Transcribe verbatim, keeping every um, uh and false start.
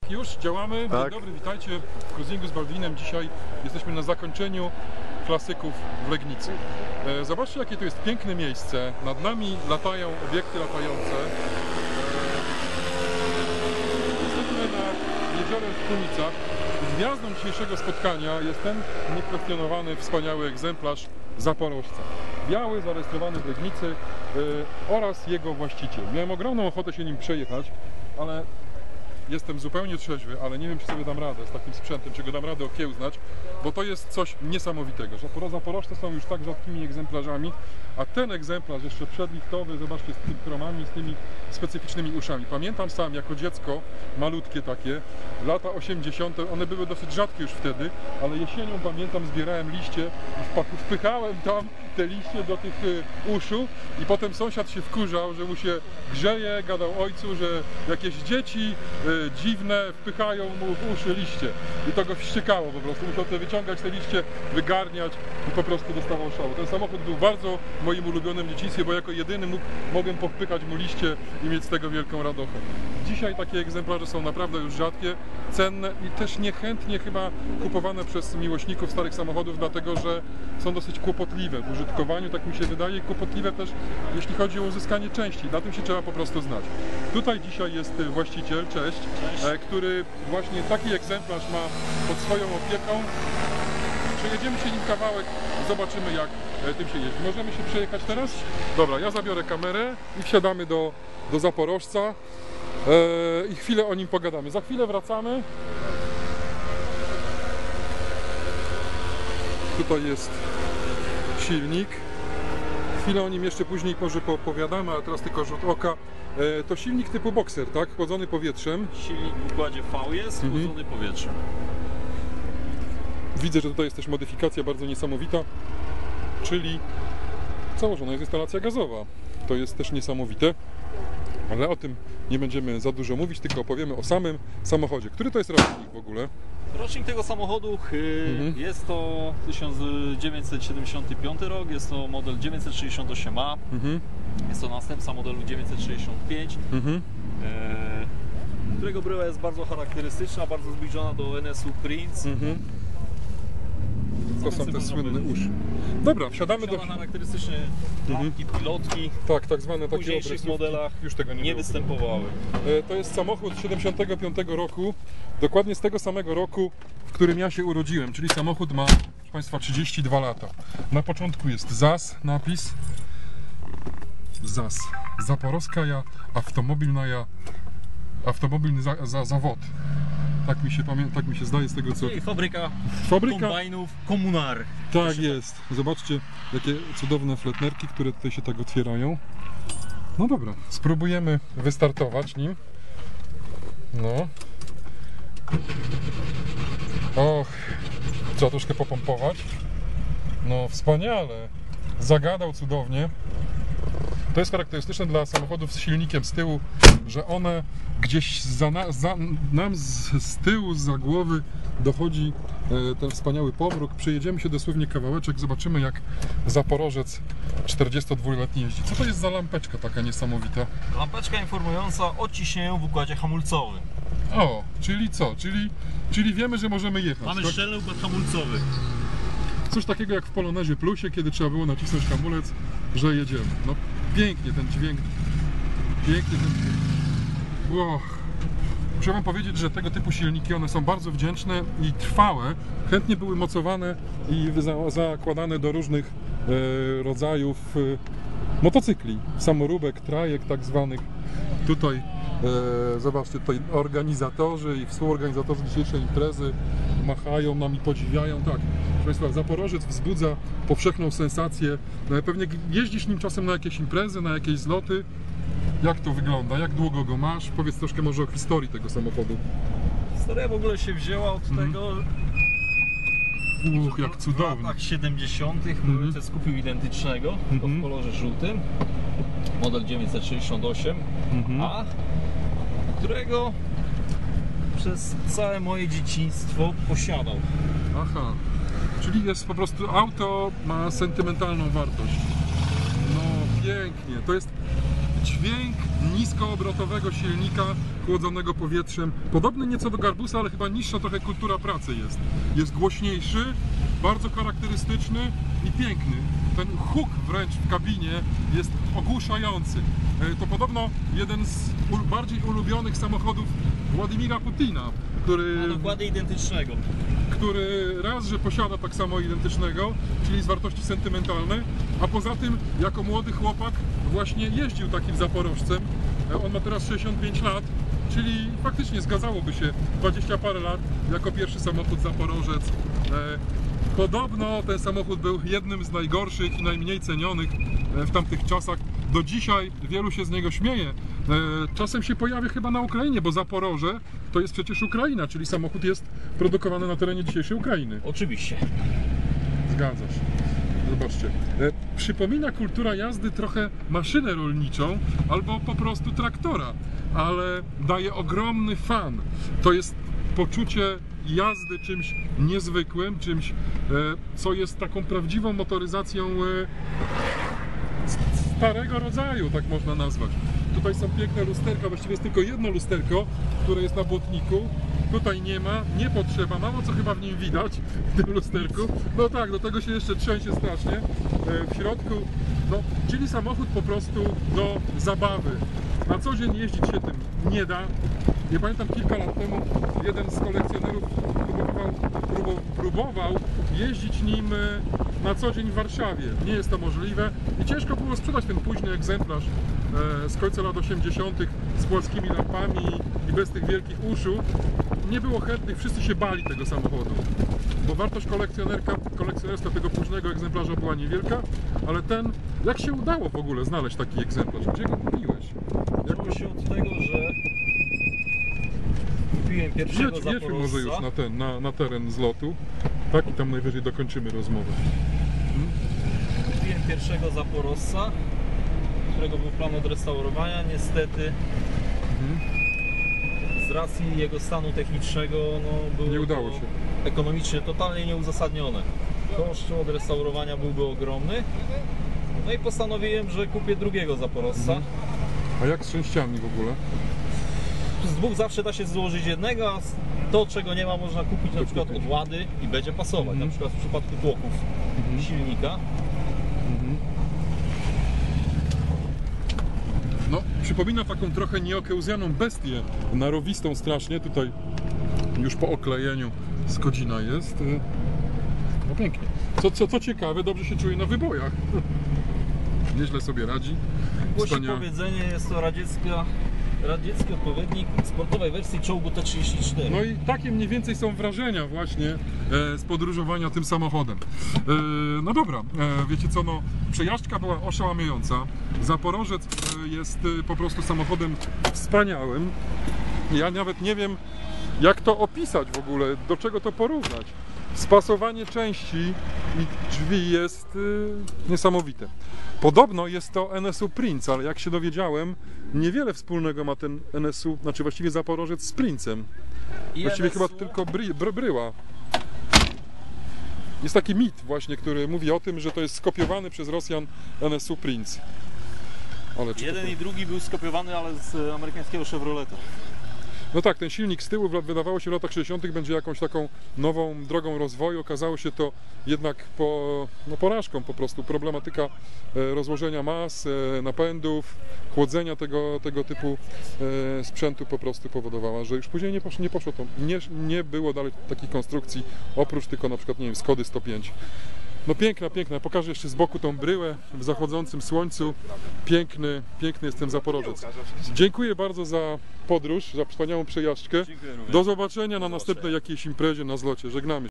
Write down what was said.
Już działamy. Tak. Dzień dobry, witajcie w cruisingu z Baldwinem. Dzisiaj jesteśmy na zakończeniu klasyków w Legnicy. E, zobaczcie, jakie to jest piękne miejsce. Nad nami latają obiekty latające. E, jesteśmy na jeziorze w Kunicach. Gwiazdą dzisiejszego spotkania jest ten niekwestionowany, wspaniały egzemplarz Zaporożca. Biały, zarejestrowany w Legnicy e, oraz jego właściciel. Miałem ogromną ochotę się nim przejechać, ale jestem zupełnie trzeźwy, ale nie wiem, czy sobie dam radę z takim sprzętem, czy go dam radę okiełznać, bo to jest coś niesamowitego. Zaporożce są już tak rzadkimi egzemplarzami, a ten egzemplarz jeszcze przedliftowy, zobaczcie, z tymi chromami, z tymi specyficznymi uszami. Pamiętam sam jako dziecko, malutkie takie, lata osiemdziesiąte, one były dosyć rzadkie już wtedy, ale jesienią pamiętam, zbierałem liście i wpychałem tam te liście do tych uszu i potem sąsiad się wkurzał, że mu się grzeje, gadał ojcu, że jakieś dzieci y, dziwne wpychają mu w uszy liście i to go wściekało po prostu, musiał te wyciągać te liście, wygarniać i po prostu dostawał szału. Ten samochód był bardzo moim ulubionym w dzieciństwie, bo jako jedyny mógł, mogłem powpykać mu liście i mieć z tego wielką radochę. Dzisiaj takie egzemplarze są naprawdę już rzadkie, cenne i też niechętnie chyba kupowane przez miłośników starych samochodów, dlatego że są dosyć kłopotliwe w użytkowaniu, tak mi się wydaje, i kłopotliwe też jeśli chodzi o uzyskanie części. Na tym się trzeba po prostu znać. Tutaj dzisiaj jest właściciel, cześć, cześć. który właśnie taki egzemplarz ma pod swoją opieką. Przejedziemy się nim kawałek, zobaczymy, jak tym się jeździ. Możemy się przejechać teraz? Dobra, ja zabiorę kamerę i wsiadamy do, do Zaporożca eee, i chwilę o nim pogadamy. Za chwilę wracamy. Tutaj jest silnik. Chwilę o nim jeszcze później może poopowiadamy, ale teraz tylko rzut oka. E, to silnik typu Boxer, tak? Chłodzony powietrzem. Silnik w układzie V jest, mhm. chłodzony powietrzem. Widzę, że tutaj jest też modyfikacja bardzo niesamowita, czyli założona jest instalacja gazowa. To jest też niesamowite, ale o tym nie będziemy za dużo mówić, tylko opowiemy o samym samochodzie. Który to jest rocznik w ogóle? Rocznik tego samochodu yy, mhm. jest to tysiąc dziewięćset siedemdziesiąty piąty rok, jest to model dziewięćset sześćdziesiąt osiem A, mhm. jest to następca modelu dziewięćset sześćdziesiąt pięć, mhm. yy, którego bryła jest bardzo charakterystyczna, bardzo zbliżona do N S U Prince. Mhm. To są te słynne uszy. Dobra, wsiadamy do... charakterystyczne lampki, mhm. pilotki. Tak, tak zwane takie w późniejszych modelach już tego nie, nie występowały. To jest samochód z siedemdziesiątego piątego roku, dokładnie z tego samego roku, w którym ja się urodziłem, czyli samochód ma, proszę Państwa, trzydzieści dwa lata. Na początku jest Z A S napis. Z A S. Zaporowskaja Automobilnaja Automobilny za, za, Zawod. Tak mi się pamięta, tak mi się zdaje z tego, co... I fabryka, fabryka kombajnów Komunar. Tak jest. Zobaczcie, jakie cudowne fletnerki, które tutaj się tak otwierają. No dobra, spróbujemy wystartować nim. No. Och, trzeba troszkę popompować. No wspaniale. Zagadał cudownie. To jest charakterystyczne dla samochodów z silnikiem z tyłu, że one gdzieś za, za nam z, z tyłu, za głowy dochodzi e, ten wspaniały pomruk. Przejedziemy się dosłownie kawałeczek, zobaczymy, jak Zaporożec czterdziestodwuletni jeździ. Co to jest za lampeczka taka niesamowita? Lampeczka informująca o ciśnieniu w układzie hamulcowym. O, czyli co? Czyli, czyli wiemy, że możemy jechać. Mamy tak? szczelny układ hamulcowy. Coś takiego jak w Polonezie Plusie, kiedy trzeba było nacisnąć hamulec, że jedziemy. No pięknie ten dźwięk. Pięknie ten dźwięk. Wow. Muszę Wam powiedzieć, że tego typu silniki, one są bardzo wdzięczne i trwałe. Chętnie były mocowane i za, zakładane do różnych e, rodzajów e, motocykli. Samoróbek, trajek tak zwanych. Tutaj e, zobaczcie, tutaj organizatorzy i współorganizatorzy dzisiejszej imprezy machają nam i podziwiają. Tak, proszę Państwa, Zaporożec wzbudza powszechną sensację. Pewnie jeździsz nim czasem na jakieś imprezy, na jakieś zloty. Jak to wygląda? Jak długo go masz? Powiedz troszkę może o historii tego samochodu. Historia w ogóle się wzięła od mm. tego... Uch, jak cudownie. W latach siedemdziesiątych mój mm. ojciec kupił identycznego, mm. tylko w kolorze żółtym. Model dziewięćset sześćdziesiąt osiem mm. A, którego przez całe moje dzieciństwo posiadał. Aha, czyli jest po prostu, auto ma sentymentalną wartość. No pięknie, to jest dźwięk niskoobrotowego silnika chłodzonego powietrzem. Podobny nieco do Garbusa, ale chyba niższa trochę kultura pracy jest. Jest głośniejszy, bardzo charakterystyczny i piękny. Ten huk wręcz w kabinie jest ogłuszający. To podobno jeden z bardziej ulubionych samochodów Władimira Putina, który... Ma dokładnie identycznego. który raz, że posiada tak samo identycznego, czyli z wartości sentymentalnej, a poza tym jako młody chłopak właśnie jeździł takim Zaporożcem. On ma teraz sześćdziesiąt pięć lat, czyli faktycznie zgadzałoby się dwadzieścia parę lat jako pierwszy samochód Zaporożec. Podobno ten samochód był jednym z najgorszych i najmniej cenionych w tamtych czasach. Do dzisiaj wielu się z niego śmieje. Czasem się pojawia chyba na Ukrainie, bo Zaporoże to jest przecież Ukraina, czyli samochód jest produkowany na terenie dzisiejszej Ukrainy. Oczywiście. Zgadza się. Zobaczcie. Przypomina kultura jazdy trochę maszynę rolniczą albo po prostu traktora, ale daje ogromny fan. To jest poczucie jazdy czymś niezwykłym, czymś, co jest taką prawdziwą motoryzacją starego rodzaju, tak można nazwać. Tutaj są piękne lusterka, właściwie jest tylko jedno lusterko, które jest na błotniku. Tutaj nie ma, nie potrzeba, mało co chyba w nim widać, w tym lusterku. No tak, do tego się jeszcze trzęsie strasznie. W środku, no, czyli samochód po prostu do zabawy. Na co dzień jeździć się tym nie da. Ja pamiętam, kilka lat temu jeden z kolekcjonerów próbował, próbował, próbował jeździć nim na co dzień w Warszawie. Nie jest to możliwe i ciężko było sprzedać ten późny egzemplarz z końca lat osiemdziesiątych z płaskimi lampami i bez tych wielkich uszu. Nie było chętnych, wszyscy się bali tego samochodu, bo wartość kolekcjonerka, kolekcjonerska tego późnego egzemplarza była niewielka, ale ten, jak się udało w ogóle znaleźć taki egzemplarz? Gdzie go kupiłeś? Zaczęło się od tego, że kupiłem pierwszego Jedź, jedźmy może już na ten, na, na teren zlotu, tak, i tam najwyżej dokończymy rozmowę. Hmm? Kupiłem pierwszego Zaporożca, którego był plan odrestaurowania. Niestety Mhm. z racji jego stanu technicznego no, było Nie udało to się. ekonomicznie totalnie nieuzasadnione. Koszt odrestaurowania byłby ogromny. No i postanowiłem, że kupię drugiego Zaporożca. Mhm. A jak z częściami w ogóle? Z dwóch zawsze da się złożyć jednego, a to, czego nie ma, można kupić na przykład od Łady i będzie pasować. Mhm. Na przykład w przypadku tłoków Mhm. silnika. Mhm. No, przypomina taką trochę nieokiełzjaną bestię, narowistą strasznie. Tutaj już po oklejeniu skodzina jest. No pięknie. Co, co, co ciekawe, dobrze się czuje na wybojach. Nieźle sobie radzi. Głosi Wspaniałe. powiedzenie, jest to radziecka, radziecki odpowiednik sportowej wersji czołgu T trzydzieści cztery. No i takie mniej więcej są wrażenia właśnie e, z podróżowania tym samochodem. E, no dobra, e, wiecie co, no przejażdżka była oszałamiająca. Zaporożec e, jest e, po prostu samochodem wspaniałym. Ja nawet nie wiem, jak to opisać w ogóle, do czego to porównać. Spasowanie części i drzwi jest e, niesamowite. Podobno jest to N S U Prince, ale jak się dowiedziałem, niewiele wspólnego ma ten N S U, znaczy właściwie Zaporożec z Princem. I Właściwie N S U chyba tylko bry, bry, bryła. Jest taki mit właśnie, który mówi o tym, że to jest skopiowany przez Rosjan N S U Prince. Ale czy jeden to... i drugi był skopiowany, ale z amerykańskiego Chevroleta. No tak, ten silnik z tyłu wydawało się w latach sześćdziesiątych będzie jakąś taką nową drogą rozwoju. Okazało się to jednak po, no porażką po prostu. Problematyka e, rozłożenia mas, e, napędów, chłodzenia tego, tego typu e, sprzętu po prostu powodowała, że już później nie poszło, nie poszło to. Nie, nie było dalej takich konstrukcji, oprócz tylko na przykład, nie wiem, Skody sto pięć. No piękna, piękna. Pokażę jeszcze z boku tą bryłę w zachodzącym słońcu. Piękny, piękny jest ten Zaporożec. Dziękuję bardzo za podróż, za wspaniałą przejażdżkę. Do zobaczenia na następnej jakiejś imprezie na zlocie. Żegnamy się.